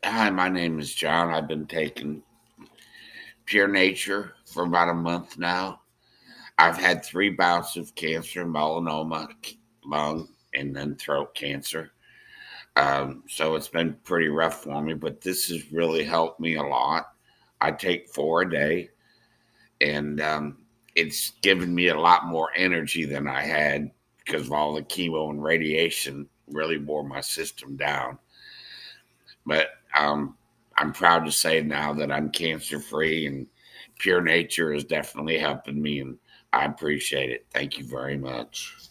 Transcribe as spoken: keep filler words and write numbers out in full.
Hi, my name is John. I've been taking Pure Nature for about a month now. I've had three bouts of cancer, melanoma, lung, and then throat cancer. Um, so it's been pretty rough for me, but this has really helped me a lot. I take four a day, and um, it's given me a lot more energy than I had because of all the chemo and radiation really wore my system down. But um, I'm proud to say now that I'm cancer free, and Pure Nature is definitely helping me, and I appreciate it. Thank you very much.